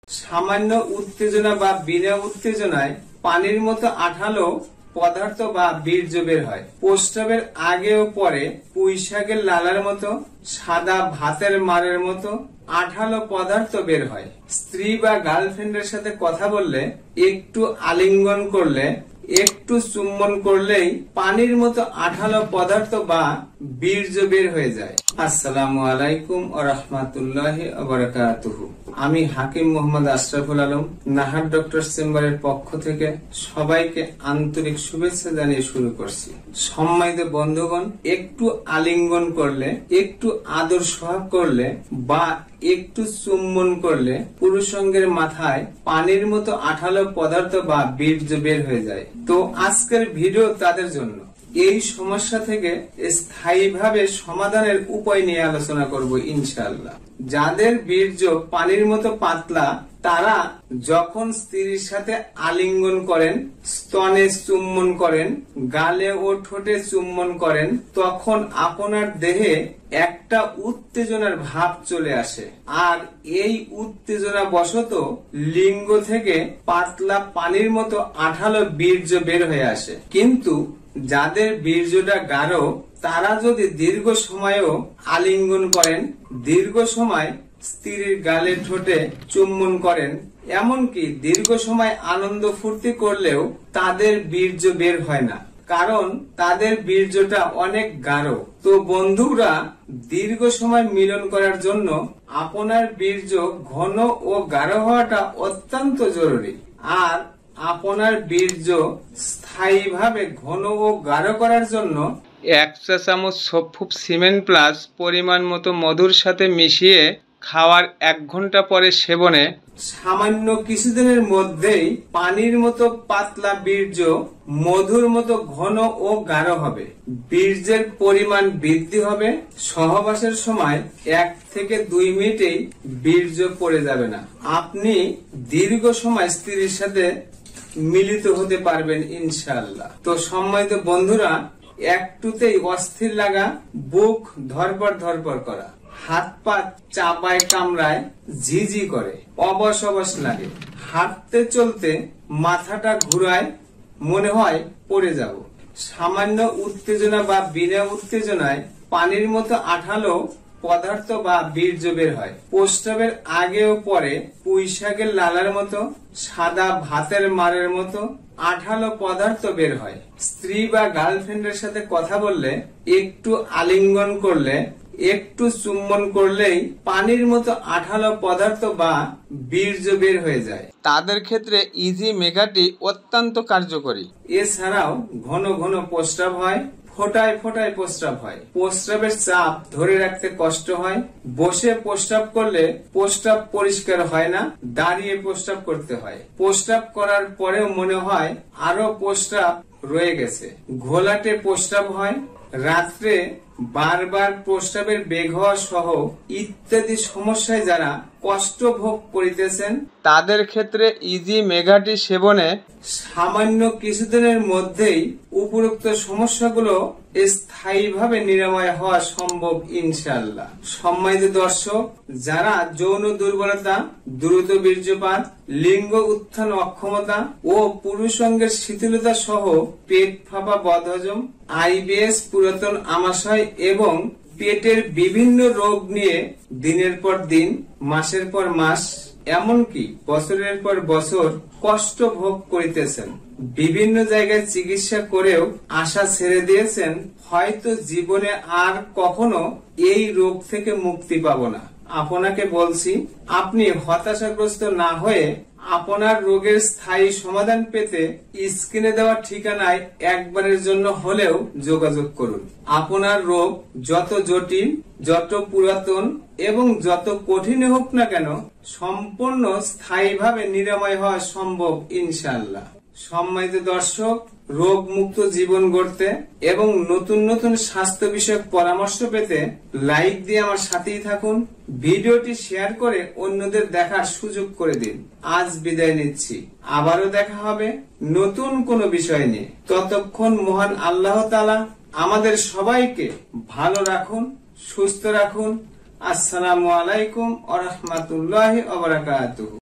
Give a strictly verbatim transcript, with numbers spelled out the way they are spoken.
সামান্য উত্তেজনা বা বিনা উত্তেজনায় পানির মতো আঠালো পদার্থ বা বীর্য বের হয়। প্রস্রাবের আগে ও পরে পুঁইশাকের লালার মতো, সাদা ভাতের মারের মতো আঠালো পদার্থ বের হয়। স্ত্রী বা গার্লফ্রেন্ডের সাথে কথা বললে, একটু আলিঙ্গন করলে, একটু চুম্বন করলেই পানির মতো আঠালো পদার্থ বা বীর্য বের হয়ে যায়। আসসালামু আলাইকুম ওয়া রাহমাতুল্লাহি ওয়া বারাকাতুহু। আমি হাকিম মোহাম্মদ আশরাফুল আলম, নাহার ডক্টর চেম্বারের পক্ষ থেকে সবাইকে আন্তরিক শুভেচ্ছা জানিয়ে শুরু করছি। সম্মানিত বন্ধুগণ, একটু আলিঙ্গন করলে, একটু আদর সোহাগ করলে বা একটু চুম্বন করলে পুরুষাঙ্গের মাথায় পানির মতো আঠালো পদার্থ বা বীর্য বের হয়ে যায়। তো আজকের ভিডিও তাদের জন্য। এই সমস্যা থেকে স্থায়ীভাবে সমাধানের উপায় নিয়ে আলোচনা করব ইনশাআল্লাহ। যাদের বীর্য পানির মতো পাতলা, তারা যখন স্ত্রীর সাথে আলিঙ্গন করেন, স্তনে চুম্বন করেন, গালে ও ঠোঁটে চুম্বন করেন, তখন আপনার দেহে একটা উত্তেজনার ভাব চলে আসে। আর এই উত্তেজনা বশত লিঙ্গ থেকে পাতলা পানির মতো আঠালো বীর্য বের হয়ে আসে। কিন্তু যাদের বীর্যটা গাঢ়, তারা যদি দীর্ঘ সময়ও আলিঙ্গন করেন, দীর্ঘ সময় স্ত্রীর গালে ঠোঁটে চুম্বন করেন, এমনকি দীর্ঘ সময় আনন্দ ফুর্তি করলেও তাদের বীর্য বের হয় না, কারণ তাদের বীর্যটা অনেক গাঢ়। তো বন্ধুরা, দীর্ঘ সময় মিলন করার জন্য আপনার বীর্য ঘন ও গাঢ় হওয়াটা অত্যন্ত জরুরি। আর আপনার বীর্য স্থায়ীভাবে ঘন ও গাঢ় করার জন্য এক চা চামচ সফুপ সিমেন্ট প্লাস পরিমাণ মতো মধুর সাথে মিশিয়ে খাওয়ার এক ঘন্টা পরে সেবনে সামান্য কিছুদিনের মধ্যেই পানির মতো পাতলা বীর্য মধুর মতো ঘন ও গাঢ় হবে। বীর্যের পরিমাণ বৃদ্ধি হবে। সহবাসের সময় এক থেকে দুই মিনিটেই বীর্য পড়ে যাবে না। আপনি দীর্ঘ সময় স্ত্রীর সাথে মিলিত হতে পারবেন ইনশাআল্লাহ। তো সম্মানিত বন্ধুরা, একটুতেই অস্থির লাগা, বুক ধরপড় ধরপড় করা, হাত পা চাপায় কামড়ায়, ঝিঝি করে, অবশ অবশ লাগে, হাঁটতে চলতে মাথাটা ঘুরায়, মনে হয় পড়ে যাব। সামান্য উত্তেজনা বা বিনা উত্তেজনায় পানির মতো আঠালো পদার্থ বা বীর্য বের হয়। প্রস্রাবের আগে ও পরে পুঁইশাকের লালার মতো, সাদা ভাতের মারের মতো আঠালো পদার্থ বের হয়। স্ত্রী বা গার্লফ্রেন্ডের সাথে কথা বললে, একটু আলিঙ্গন করলে, একটু চুম্বন করলেই পানির মতো আঠালো পদার্থ বা বীর্য বের হয়ে যায়। তাদের ক্ষেত্রে ইজি মেগাটি অত্যন্ত কার্যকরী। এছাড়াও ঘন ঘন প্রস্রাব হয়, ফোটায় ফোটায় প্রস্রাব হয়, প্রস্রাবের চাপ ধরে রাখতে কষ্ট হয়, বসে প্রস্রাব করলে প্রস্রাব পরিষ্কার হয় না, দাঁড়িয়ে প্রস্রাব করতে হয়, প্রস্রাব করার পরেও মনে হয় আরো প্রস্রাব রয়ে গেছে, ঘোলাটে প্রস্রাব হয়, রাত্রে বারবার প্রস্রাবের বেগ হওয়া সহ ইত্যাদি সমস্যায় যারা কষ্ট ভোগ করিতেছেন, তাদের ক্ষেত্রে ইজি মেগাটি সেবনে সামান্য কিছুদিনের মধ্যেই উপরোক্ত সমস্যাগুলো স্থায়ীভাবে নিরাময় হওয়া সম্ভব ইনশাআল্লাহ। সম্মানিত দর্শক, যারা যৌন দুর্বলতা, দ্রুত বীর্যপাত, লিঙ্গ উত্থান অক্ষমতা ও পুরুষাঙ্গের শিথিলতা সহ পেট ফাঁপা, বদহজম, আইবিএস, পুরাতন আমাশয় এবং পেটের বিভিন্ন রোগ নিয়ে দিনের পর দিন, মাসের পর মাস, এমনকি বছরের পর বছর কষ্ট ভোগ করিতেছেন, বিভিন্ন জায়গায় চিকিৎসা করেও আশা ছেড়ে দিয়েছেন, হয়তো জীবনে আর কখনো এই রোগ থেকে মুক্তি পাব না, আপনাকে বলছি, আপনি হতাশাগ্রস্ত না হয়ে আপনার রোগের স্থায়ী সমাধান পেতে স্ক্রিনে দেওয়া ঠিকানায় একবারের জন্য হলেও যোগাযোগ করুন। আপনার রোগ যত জটিল, যত পুরাতন এবং যত কঠিন হোক না কেন, সম্পূর্ণ স্থায়ীভাবে নিরাময় হওয়া সম্ভব ইনশাআল্লাহ। সম্মানিত দর্শক, রোগ মুক্ত জীবন গড়তে এবং নতুন নতুন স্বাস্থ্য বিষয়ক পরামর্শ পেতে লাইক দিয়ে আমার সাথেই থাকুন। ভিডিওটি শেয়ার করে অন্যদের দেখার সুযোগ করে দিন। আজ বিদায় নিচ্ছি, আবারও দেখা হবে নতুন কোনো বিষয় নিয়ে। ততক্ষণ মহান আল্লাহ তাআলা আমাদের সবাইকে ভালো রাখুন, সুস্থ রাখুন। আসসালামু আলাইকুম ওয়া রাহমাতুল্লাহি ওয়া বারাকাতুহু।